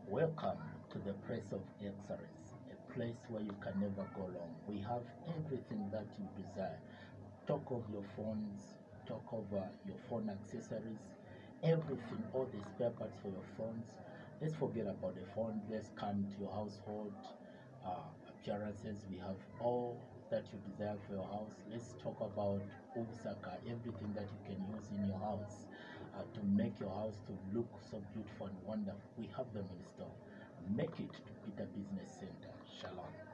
Welcome to the place of excellence, a place where you can never go wrong. We have everything that you desire. Talk of your phones, talk of your phone accessories, everything, all the spare parts for your phones. Let's forget about the phone. Let's come to your household appearances. We have all that you desire for your house. Let's talk about Ubusaka, everything that you can use in your house to make your house to look so beautiful and wonderful. We have them in store. Make it to Peter Business Center. Shalom.